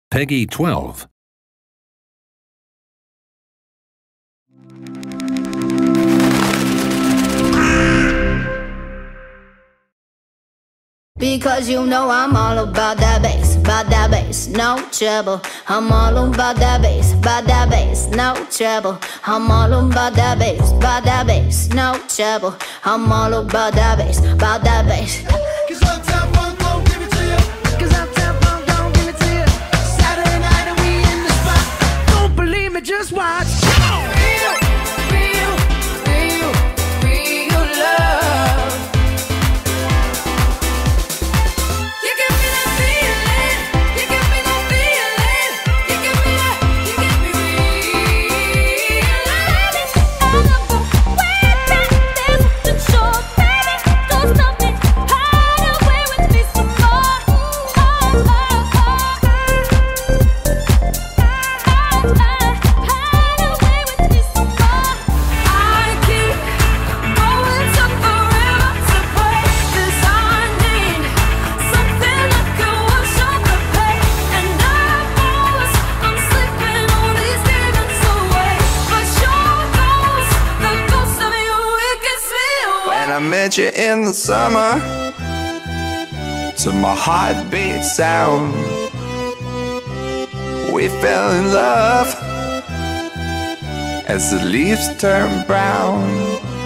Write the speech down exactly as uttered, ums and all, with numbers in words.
Peggy twelve. Because you know I'm all about that bass, about that bass, no trouble. I'm all about that bass, about that bass, no trouble. I'm all about that bass, about that bass, no trouble. I'm all about that bass, about that bass. Cause Uptown Funk gon' give it to you. Cause Uptown Funk gon' give it to you. Saturday night and we in the spot. Don't believe me, just watch. Real, real, real, real love. You give me that feeling. You give me that feeling. You give me that. You give me real love. I love the way that there's something sure, baby. Don't stop me. Hide away with me some more. Oh, oh, oh. Hide away with me some more. I keep going to the river to break this I need. Something that can wash out the pain. And I promise I'm slipping all these demons away. But sure goes the ghost of you, it gets me away. When I met you in the summer, to my heartbeat sound, we fell in love as the leaves turn brown.